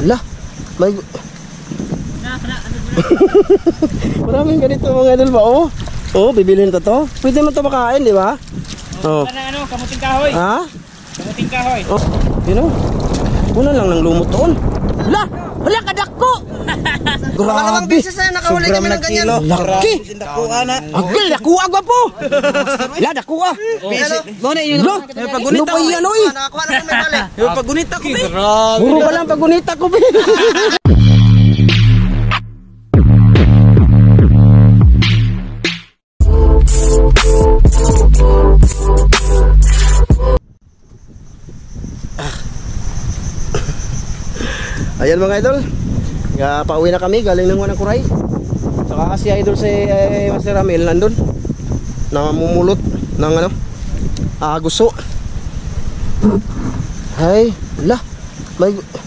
Lah, may... Maraming ganito mga idol ba? Oh, oh, bibilhin to to. Pwede mo to makain, di ba? Oh. Ano, kamuting kahoy. Ha? Kamuting kahoy. Oh, you know? Una lang ng lumot doon. Lah, wala kadako. Pangalawang beses na nakahuli kami ng ganyan. Laki. Agil, nakuha ko po. La, nakuha. Muna yun. Pagunita ko. Nakakuha na kami pala. Yung pagunita ko. Puro ka lang pagunita ko. Ayan mga idol, pauwi na kami galing ng Wanang Kuray. Saka kasi idol si Master Ramil nandun namumulot ng ano, guso. Ay, lah, may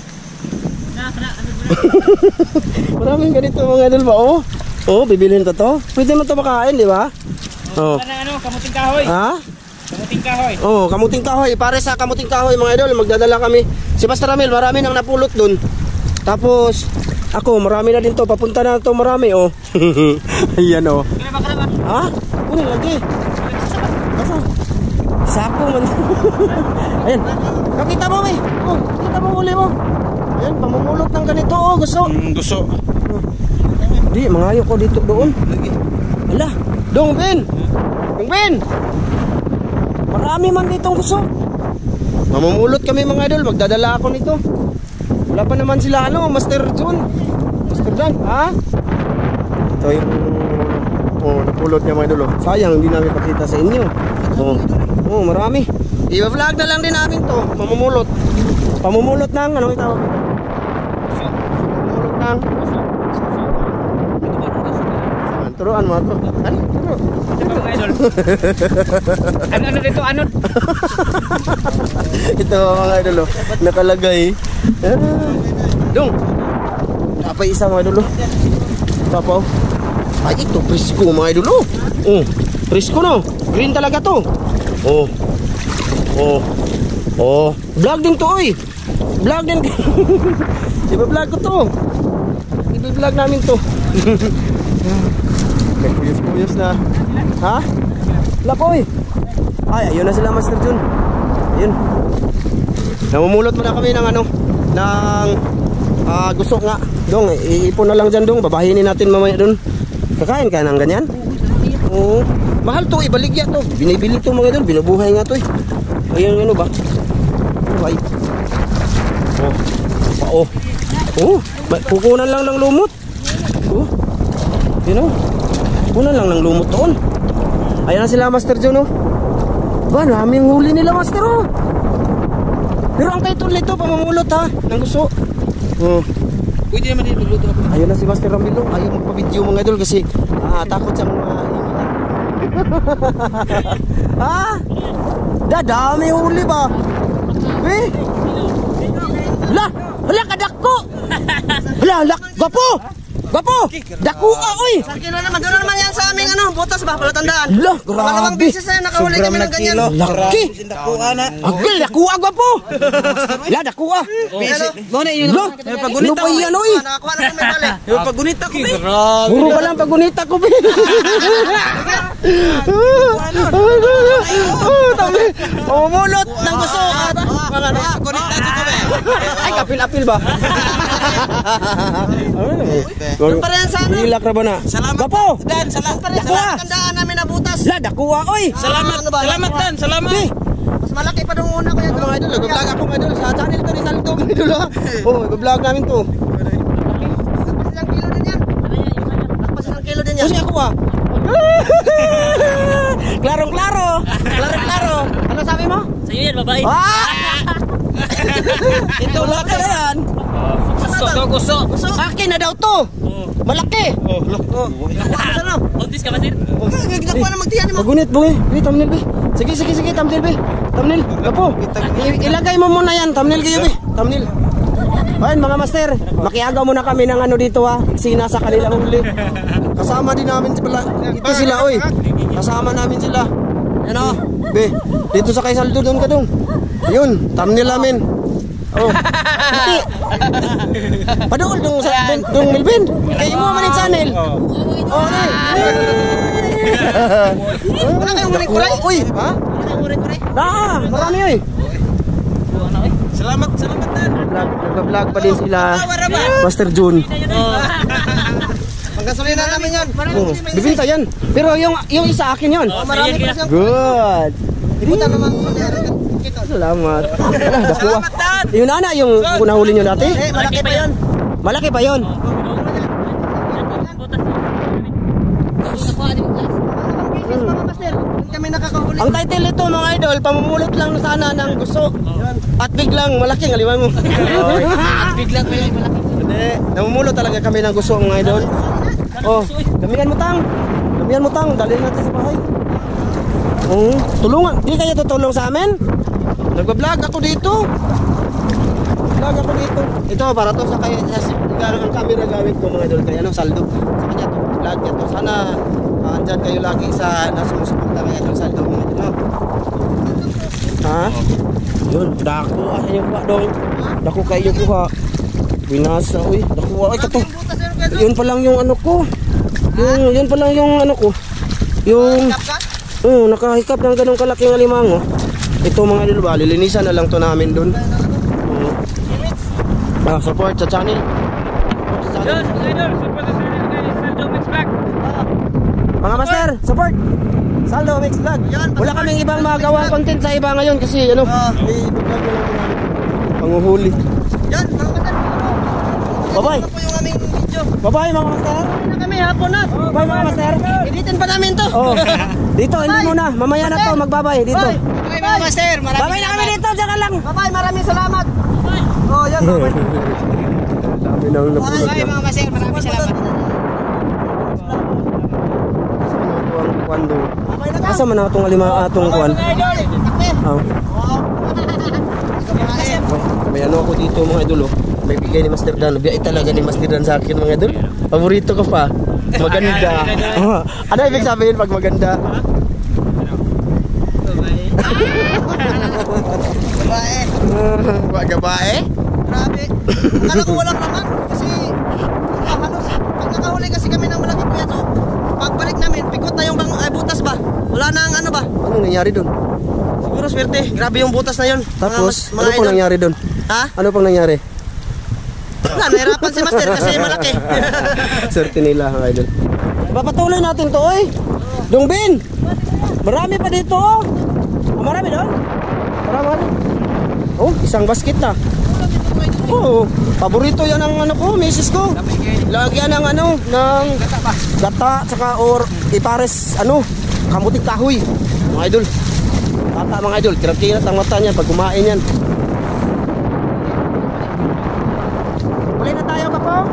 maraming ganito mga idol ba? Oh, oh, bibilhin to to. Pwede mo to makain, di ba? Oh. Ano, kamuting kahoy. Ha? Kamuting kahoy. Oh, kamuting kahoy. Pare sa kamuting kahoy mga idol, magdadala kami. Si Master Ramil, marami nang napulot dun. Tapos ako, marami na din to. Papunta na to marami, oh. Ayan, oh. Ha? Kunin lagi. Asa? Sako man. Ayan. Nakita mo, eh. Oh, kita mo uli mo. Ayan, pamumulot ng ganito, oh. Gusto. Gusto. Di, mangayo ko dito doon. Ala, Dong Ben. Dong Ben. Marami man ditong gusto. Mamumulot kami mga idol, magdadala ako nito. Wala pa naman sila ano, Master John. Master John, ha? Ito yung napulot niya mga idol. Sayang, hindi namin pakita sa inyo. Oh, marami. I-vlog na lang din namin to, mamumulot. Pamumulot ng, ano itawag? Pamumulot ng turuan mo ito. Ano? Ito mga idol. Ano dito, ano? Ito mga idol, nakalagay. Dong, napay isa mga idol. Tapaw. Ay, ito, presko mga idol. Oh, presko no. Green talaga to. Oh. Oh. Oh, vlog din to, oy. Vlog din. Iba-vlog ko to. Iba-vlog namin to. Puyos na. Ha? Lapoy. Ay, ayun na sila Master Jun. Ayun. Namumulot mo na kami ng ano, ng gusto nga. Dong, iipon na lang dyan dong. Babahinin natin mamaya dun. Kakain ka ng ganyan? Oo. Mahal to, ibaligya to. Binibili to mga dun. Binubuhay nga to eh. Ayun, ano ba? Ay. Oh. Oh. Oh. Kukunan lang ng lumot. Oh. You know? Kunan lang ng lumot doon. Ayan na sila Master John, oh. Ba, naming huli nila Master, oh. Pero ang title nito, pamamulot ha, ng gusto. Oh. Pwede naman din magluto ako. Ayun na si Master Ramil, oh. Ayaw magpa-video mga idol kasi takot siyang ha? Dadami huli ba? Eh? Lah! Hala kadako! Hala, gapo! Gapo! Dako ka, oy! Sa kilo naman, doon naman yan sa aming ano, butas ba, palatandaan. Lah, Pangalawang grabe! beses na nakahuli kami ng ganyan. Laki! Agil, nakuha ko po! La, nakuha! Muna yun. Lah, ano pa yan, oy? Nakakuha na kami pala. Yung pagunita ko, eh. Puro ka lang pagunita ko, be! Pumulot ng gusto! Ay, kapil-apil ba? Doon pa rin sa ano. Ilak na ba na? Salamat. Gapo! Dan, salamat. Dakuha! Tandaan namin na butas. La, dakuha, oy! Salamat. Salamat, Dan. Salamat. Mas malaki pa doon una ko yan. Mga idol, nag-vlog ako mga idol. Sa channel ko ni Saldo mga idol ha. Oo, nag-vlog namin to. Nakapasilang kilo din yan. Nakapasilang kilo din yan. Kasi ako ah. Klarong-klaro. Klarong-klaro. Ano sabi mo? Sa'yo yan, babae. Ito laki na yan. Gusto. Akin na daw to. Malaki. Ano? Buntis ka ba, sir? Nakuha na magtiyan mo. Magunit, bungi. Thumbnail, be. Sige, thumbnail, be. Thumbnail. Gapo. Ilagay mo muna yan. Thumbnail kayo, be. Thumbnail. Ayun, mga master. Makiagaw muna kami ng ano dito, ha. Sina sa kanilang huli. Kasama din namin sila. Ito sila, oy. Kasama namin sila. Yan, o. Be, dito sa kay Saldo doon ka dong. Yun, thumbnail namin. Oh. Hindi. Padol dong sa dong Melvin. Kay mo man yung channel. Oh, ni. Wala kayong kuray-kuray? Uy, ha? Wala kayong kuray-kuray? Marami oy. Salamat Dan. Nag-vlog pa din sila. Master June. Panggasolina namin yun. Oh, bibinta yan. Pero yung isa akin yun. Marami pa siya. Good. Ibutan naman ko niya. Salamat. Wala, dakuha. Yun ana yung kunahuli nyo dati? Malaki pa yun. Malaki pa yun. Mga master, kami nakakahuli. Ang title nito mga idol, pamumulot lang sana ng gusto. At biglang malaki ng aliwan mo. At biglang may malaki. Hindi, namumulot talaga kami ng gusto mga idol. Oh, gamihan mo tang. Gamihan mo tang, dalhin natin sa bahay. Tulungan. Di kayo tutulong sa amin? Nagbablog ako dito. Vlog ako dito. Ito para to sa kaya ang camera gamit ko mga idol kaya saldo. Sa kanya to, vlog niya to. Sana andyan kayo lagi sa nasumusuporta kaya saldo mga idol. No? Ha? Yun, dako asan yung kuha dong. Dako kayo kuha. Binasa, uy. Dako ay kato. Yun pa lang yung ano ko. Yun pa lang yung ano ko. Yung nakahikap ng ganong kalaking alimango. Ito mga idol ba, lilinisan na lang to namin doon. Support sa channel. Yun, idol, support sa channel kay Saldo Mix Vlog. Mga master, support. Saldo Mix Vlog. Wala kaming ibang magawang content sa iba ngayon kasi ano, i-vlog na lang namin. Panguhuli. Yan, mga master. Bye-bye. Ito po yung aming video. Bye-bye mga master. Uwi na kami, hapon na. Bye mga master. Editin pa namin to. Oh. Dito, hindi muna. Mamaya na to, magbabay dito. Bye. Bye mga master. Babay na kami dito, diyan ka lang. Bye-bye, maraming salamat. Oh, yan. Bye. Dami nang napulot Bye na. mga master, maraming salamat. Asa man atong atong kuan? Oh. May ano ako dito mga idol oh. May bigay ni Master Dan. Biyay talaga ni Master Dan sa akin mga idol. Paborito ko pa. Maganda. Ano ibig sabihin pag maganda? Babae. Wag babae? Grabe. Akala ko walang laman kasi halos pag nakahuli kasi kami ng malaki kuya so pagbalik namin pikot na yung butas ba? Wala na ang ano ba? Ano nangyari doon? Siguro swerte. Grabe yung butas na yun. Tapos, Mga ano pang idol. nangyari doon? Ha? Ano pang nangyari? Wala, nahirapan si Master kasi malaki. Swerte nila mga idol. Papatuloy natin to oy. Dongbin. Marami pa dito oh. Marami doon? Marami. Oh, isang basket na. Oh, paborito yan ng ano ko, misis ko. Lagyan ng ano, ng gata tsaka or ipares ano, kamuting kahoy. Mga idol. Tata mga idol, kirap-kirap ang mata niyan pag kumain yan. Huli na tayo kapong?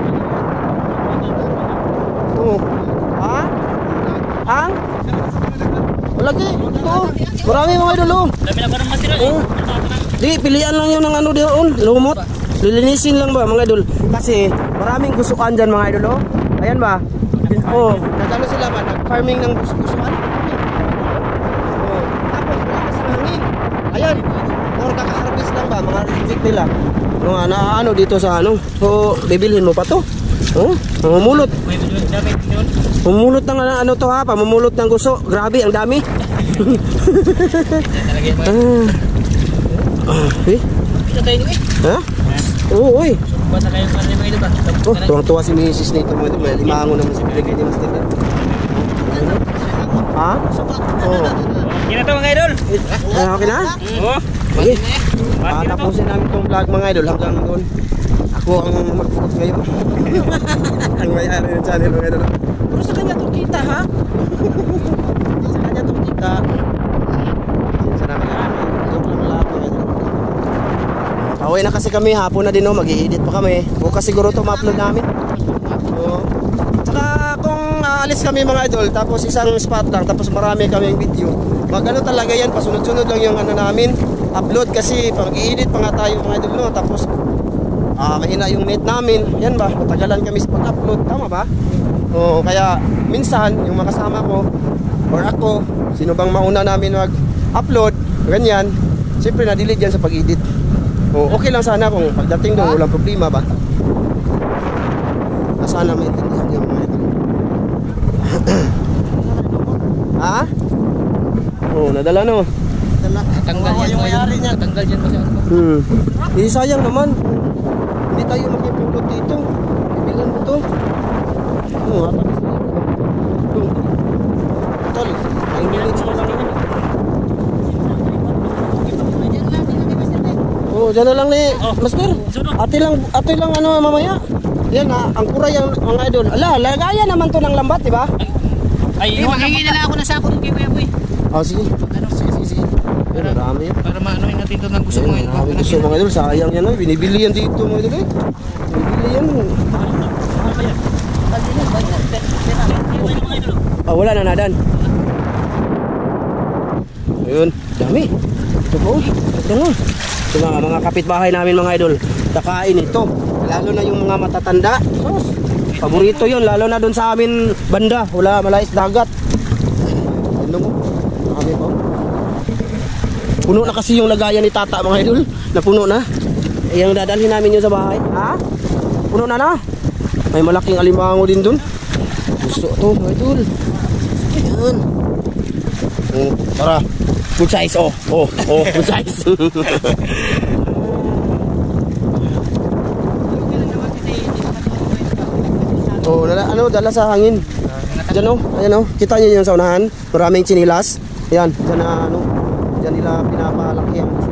Oh. Ha? Ang? Lagi. Oh. Marami mga idol oh. Dami na ba ng matira? Oh. Di, pilihan lang yun ng ano doon, lumot. Lilinisin lang ba mga idol? Kasi maraming gusukan dyan mga idol oh. Ayan ba? Oh, nagano sila ba? Nag-farming ng gusukan? Oh. Tapos wala kasi hangin. Ayan. Or kaka-harvest lang ba? Mga reject nila. Mga na ano dito sa ano. So, bibilhin mo pa to. Oh, mamumulot. Mamumulot ng ano to ha, pamumulot ng guso. Grabe, ang dami. Eh? Ha? Oo, oy. Oh, tuwang-tuwa si Mrs. nito mo. May limango naman si Pinagay ni Master. Ha? Oo. Yan na to mga idol. Okay na? Oo. Okay. Tapusin namin itong vlog mga idol hanggang doon. Ako ang mag-focus ngayon. Ang may-ari ng channel mga idol. Pero sa kanya itong kita ha? Sa kanya itong kita. Sa namin na kami. Joke lang lahat mga idol. Pauwi na kasi kami, hapon na din oh, mag-i-edit pa kami. Bukas siguro ito ma-upload namin. So, tsaka kung aalis kami mga idol, tapos isang spot lang, tapos marami kaming video. Magano talaga yan, pasunod-sunod lang yung ano namin, upload kasi mag-i-edit pa nga tayo mga idol no, tapos mahina yung net namin, yan ba, matagalan kami sa pag-upload, tama ba? O, kaya minsan, yung makasama ko, or ako, sino bang mauna namin mag-upload, ganyan, siyempre na-delete yan sa pag-edit. Oh, okay lang sana kung pagdating doon walang problema ba? Sana maintindihan niyo mga idol. Ha? Oh, nadala no. Tanggal yan mo yan. Tanggal yan mo siya. Eh, sayang naman. Hindi tayo makipulot dito. Bibilan mo to. Oh, atang sa ito. Tol, 9 minutes pa lang yun. Oh, dyan na lang ni Master. Ate lang ano mamaya. Yan ha, ang kuray ang mga idol. Ala, lagayan naman to ng lambat, di ba? Ay, magiging na lang ako na sako ng kay Kuya Boy. Oh, sige. Sige. Marami yan. Para maanoin natin ito ng gusto mo. Marami gusto mga idol. Sayang yan. Binibili yan dito mga idol. Binibili yan. Oh, wala na nadan. Ayun, dami. Ito po. Ito nga. Ito mga kapitbahay namin mga idol. Nakain ito. Lalo na yung mga matatanda. Sos. Paborito yun. Lalo na doon sa amin banda. Wala malais dagat. Ano mo? Marami po. Puno na kasi yung lagayan ni Tata mga idol. Napuno na. Yung dadalhin namin yun sa bahay. Ha? Puno na na. May malaking alimango din doon. Gusto ito mga idol. Ayan. Tara. Good size. Oh, good size. Oh, dala sa hangin. Diyan ayan kita niyo yung sa unahan. Maraming chinilas. Ayan, diyan na diyan nila pinapalaki ang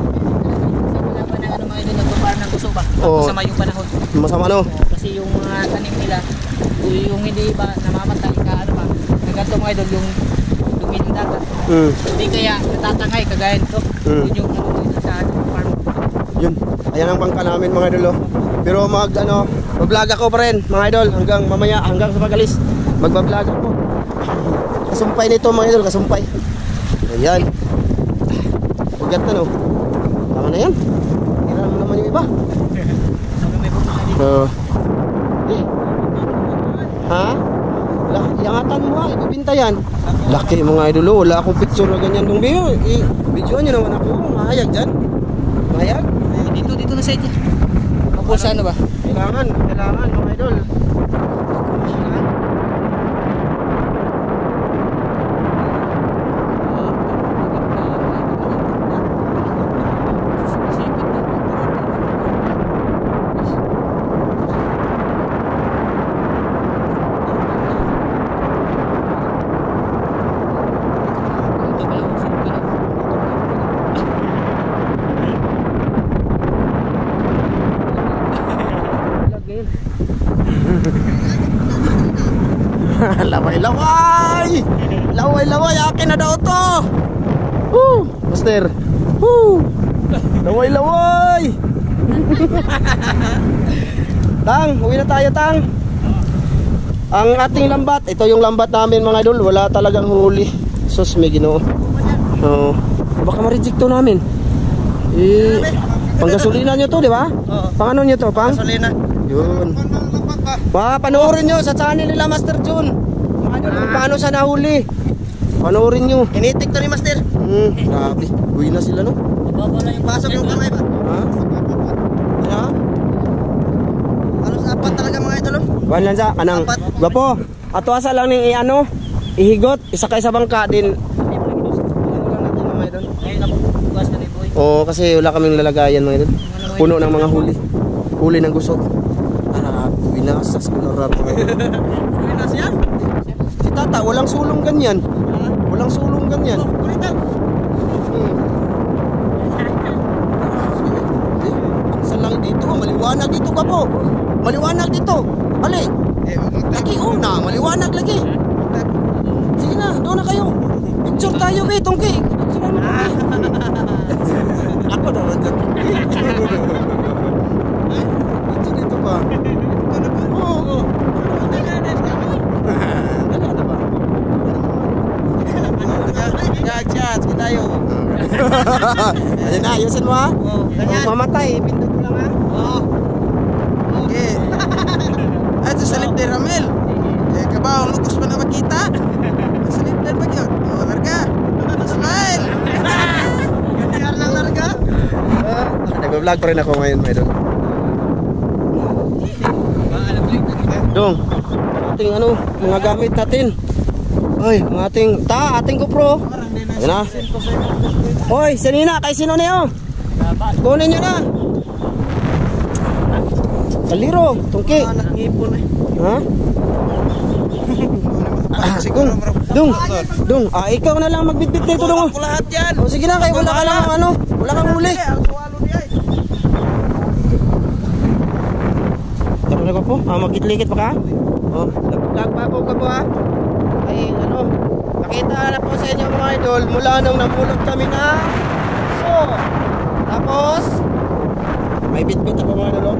Masama yung panahon. Masama no? Kasi yung mga tanim nila, yung hindi ba namamatay ka nagganto mga idol yung dumi ng dagat. Hindi kaya natatangay kagaya nito. Yun yung sa farm. Yun. Ayan ang bangka namin mga idol. Pero mag-vlog ako pa rin mga idol hanggang mamaya, hanggang sa pag-alis. Mag-vlog ako. Kasumpay nito mga idol, kasumpay. Ayan. Ugat na no. Tama na yan. Tira mo naman yung iba. Ha? Iangatan mo ha, ibibinta yan. Laki mga idol, wala akong picture na ganyan dong video. Videoan nyo naman ako, mahayag dyan. Mahayag? Dito na sa inyo. Sa ano ba? Kailangan mga idol. Laway, akin na daw to. Master. Laway. Tang, uwi na tayo Tang. Ang ating lambat, ito yung lambat namin mga idol, wala talagang huli. Sus, may Ginoo. Baka ma-reject to namin. Panggasolina nyo to, di ba? Pang ano nyo to? Pang gasolina. Yun. Panoorin nyo sa channel nila Master Jun. Paano sa nahuli? Panoorin nyo. Initik to ni Master. Grabe. Uwi na sila no? Pasok yung kamay ba? Ha? Ano? Ano sa apat talaga mga idol? Buwan lang sa kanang gwapo. Ato asa lang ning ihigot, isa kay sa bangka din. Oo, kasi wala kaming lalagayan mga idol. Puno ng mga huli. Huli ng guso. Winasas ko na rat. Winas yan? Si Tata, walang sulong ganyan. Walang sulong ganyan. Saan lang dito? Maliwanag dito ka po. Maliwanag dito. Ali. Lagi una, maliwanag lagi. Sige na, doon na kayo. Picture tayo kay Tongki. Ako daw dyan. Dito pa. Oo. Chat tayo. Ayun na, ayusin mo ha. Mamatay, pindot mo lang ha. Okay. At sa salip ni Ramel. Kabaw, lukos pa na makita. Sa salip na ba yun? Larga. Smile. Ganyan lang larga. Nagbablog pa rin ako ngayon mga idol. Dong, ating ano, mga gamit natin. Oy, mga ating GoPro. Ayun na. Oy, sinina, kay sino niyo? Kunin nyo na. Kaliro, tungki. Anak ngipon eh. Ha? Sigong. Dong, ikaw na lang magbitbit nito dong. Ako lahat yan. O sige na, kayo wala ka lang ano, wala kang huli. Ang suwalo niya eh. Tapos na ko po, magkit-likit pa ka? O, nag-vlog pa po ka po ha? Ay, ano, nakita na po sa inyo mga idol, mula nung namulot kami na so, tapos, may bitbit na po mga idol,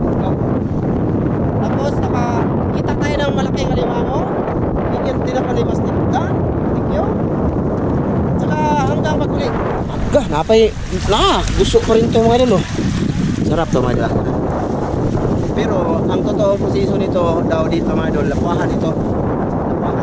tapos, nakakita tayo ng malaking alimango, higit din na palimas din ka, thank you. Tsaka hanggang maguli, gusto ko rin ito mga idol, sarap ito mga idol. Pero ang totoo posisyon nito daw dito mga idol, lapuahan ito. Lapuahan.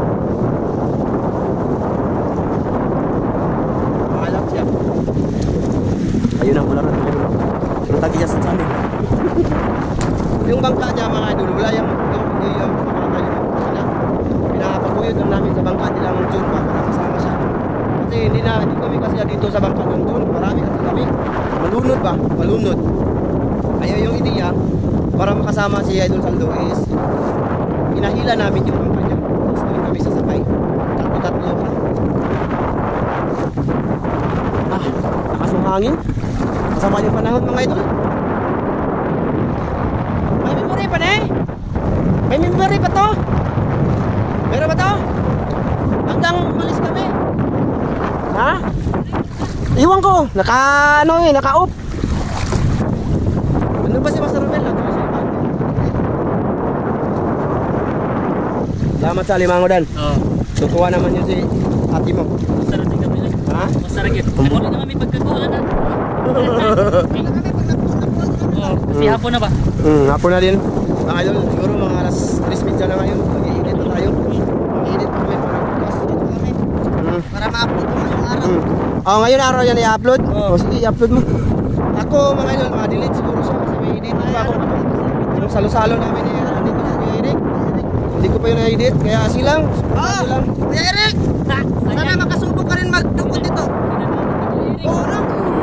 Mahalap siya. Ayun ang pularan mga idol. Pero tagi siya sa samin. Yung bangka niya mga idol, wala yung mga sila. Pinapaguyod lang namin sa bangka nilang June para kasama siya. Kasi hindi kami kasi dito sa bangka ng June. Marami kasi kami. Malunod ba? Malunod. Ayaw yung ideya para makasama si Idol Saldo is inahila namin yung bangka niya. Tapos doon kami sasakay. Tatlo pa. Lakas ng hangin. Kasama yung panahon mga idol. May memory pa na eh. May memory pa to. Meron ba to? Hanggang malis kami. Ha? Iwan ko. Naka-off. Ano ba si Master Romel? Salamat sa limango dan. Oo. Tutuwa naman yun si ate mo. Masarap din kami. Ha? Masarap yun. Ako rin na kami pagkakuha na. Kasi hapon na ba? Hapon na din. Mga idol, siguro mga alas 3:30 na ngayon. Mag-i-edit na tayo. Mag-i-edit pa kami para bukas. Dito kami. Para ma-upload mo yung araw. Ngayon araw yan i-upload? Oo. Sige, i-upload mo. Ako mga idol, ma-delete siguro siya kasi may edit pa ako. Yung salo-salo namin dito sa Kuya Eric. Hindi ko pa yun na-edit, kaya silang. Silang. Kuya Eric! Sana makasubok ka rin magdukot dito. Oo na.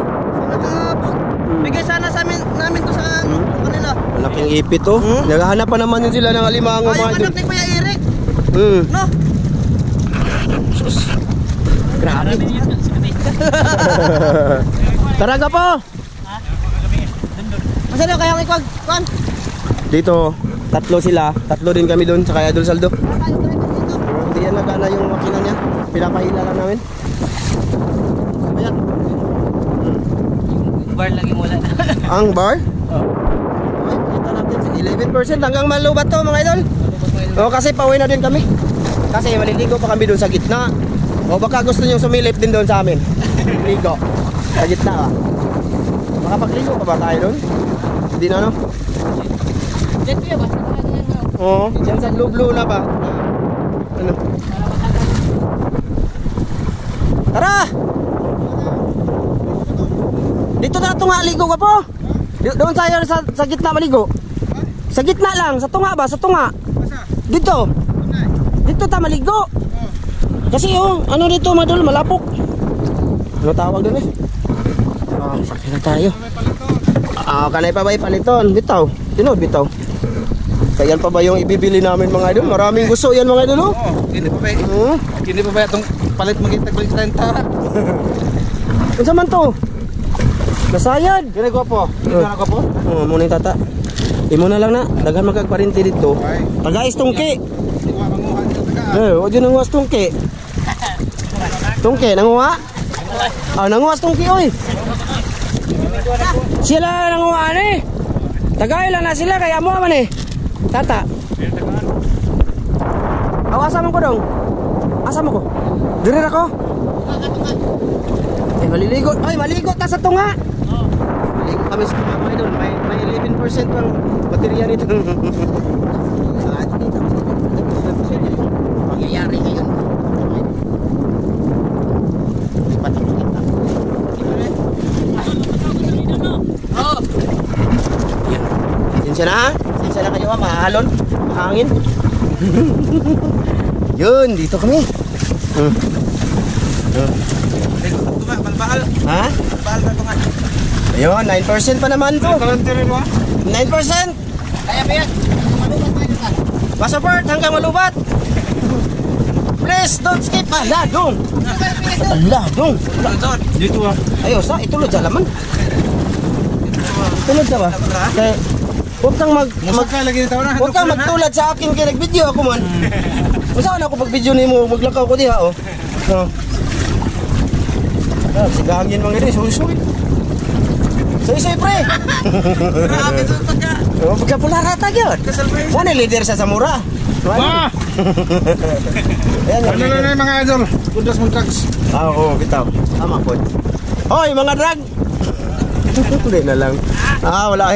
Bigay sana sa namin to sa kanila. Malaking ipit oh. Naghahanap pa naman yun sila ng alimango Yung mga idol. anak ni Kuya Eric. No? Sus. Grabe. Marami niya. Tara ka po. Masa daw kayong ikwag? Kuan? Dito, tatlo sila. Tatlo din kami doon sa kay Idol Saldo. Tayo driver dito. Hindi yan nagana yung makina niya. Pinapahila lang namin. Ayan. Yung bar lagi mula na. Ang bar? Oo. Ay, kita natin 11% hanggang malubat to mga idol. O kasi pauwi na din kami. Kasi maliligo pa kami doon sa gitna. O baka gusto niyo sumilip din doon sa amin. Ligo. Sa gitna ah. Makapagligo pa ba tayo doon? Hindi na no? Diyan kuya ba? Oo. Diyan sa blue na ba? Ano? Tara! Dito na tunga ligo ka po. Doon tayo sa gitna maligo. Sa gitna lang, sa tunga ba? Sa tunga. Dito. Dito ta maligo. Kasi ano dito madul malapok. Ano tawag doon eh? Sakay na tayo. Kanay pa ba paliton? Bitaw. Tinod bitaw. Kaya pa ba yung ibibili namin mga idol? Maraming gusto yan mga idol. Hindi pa ba? Hindi pa ba itong palit magintag-balik renta? Ano man to? Nasayad. Kaya ko po. Kaya ko po. Muna yung tata. Imo na lang na. Daghan magkagparinti dito. Tagais tungki. O dyan nanguwas tungki. Tungki, nanguwa? Nanguwas tungki oy. Sila nanguwa eh. Tagay lang na sila kaya mo man eh. Tata. Asa mo ko dong? Asa mo ko? Dire ako. Maliligo. Ay, maligo ta sa tunga. Maligo kami sa tunga mga idol. May 11% pang baterya nito. Mangyayari ngayon. Sinsya na ha? Sinsya na kayo ha, mahalon, mahangin. Yun, dito kami. Balbal. Ha? Balbal na ito nga. Ayun, 9% pa naman to. 9%! Kaya ba yan? Malubat tayo ka. Pasaport hanggang Malubat. Please, don't skip. Ala, dong. Ala, dong. Dito ah. Ayos ha, itulod sa laman. Tulod sa ba? Kaya, huwag kang Lagi dito na. huwag kang magtulad sa akin kaya nag-video ako man. Masaan ako pag-video ni mo, maglakaw ko diha oh. Sigangin mga rin, suy-suy. Suy-suy pre. Grabe ito pagka. Pagkapularata yun. Wala leader sa Samura. Wah! Ayan, Ano na yung mga idol? Kundas mong drugs. Oo, bitaw. Tama po. Hoy, mga drag! Hindi na lang. Wala eh.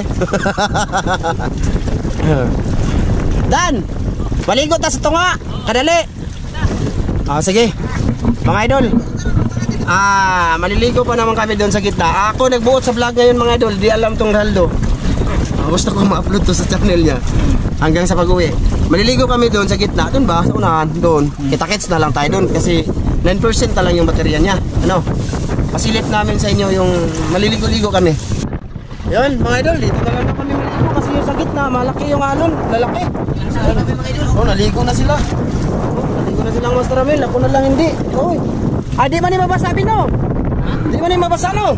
Dan! Maligo ta sa tunga! Kadali! Sige. Mga idol. Maliligo pa naman kami doon sa gitna. Ako nagbuot sa vlog ngayon mga idol. Di alam tong Raldo. Gusto ko ma-upload to sa channel niya. Hanggang sa pag-uwi. Maliligo kami doon sa gitna. Doon ba? Sa unahan. Doon. Kita-kits na lang tayo doon. Kasi 9% na lang yung baterya niya. Ano? Pasilip namin sa inyo yung maliligo-ligo kami. Yun mga idol. Dito na lang kami maligo. Kasi yung sa gitna. Malaki yung alon. Lalaki. Naligo na sila. Naligo na silang Master Ramil. Ako na lang hindi. Oy. Di man ni mabasa no? Di man ni mabasa no?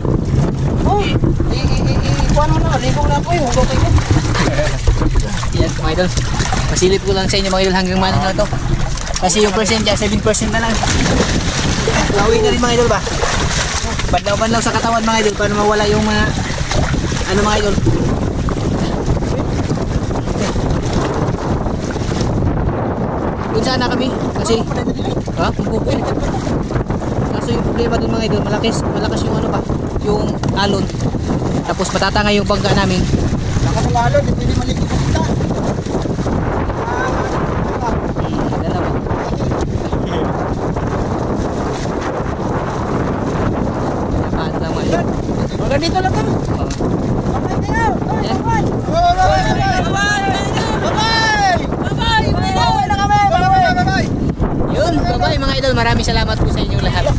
Ikuan mo na. Ligo na ako eh. Hugaw kayo. Yan mga idol. Pasilip ko lang sa inyo mga idol hanggang mana na to. Kasi yung percent dyan, 7% na lang. Lawin na rin mga idol ba? Banlaw-banlaw sa katawan mga idol para mawala yung mga ano mga idol. Doon sana kami kasi magpupuin. Kaso yung problema doon mga idol, malakas yung ano ba, yung alon. Tapos matatangay yung bangka namin. Baka mga alon, di pwede maligo sa kita. Dalawa. Paano lang mga idol? Hanggang dito lang ka. Bye-bye kayo! Yan. Bye-bye! Bye-bye! Bye-bye na kami! Bye-bye! Yun, bye-bye mga idol. Maraming salamat po sa inyong lahat.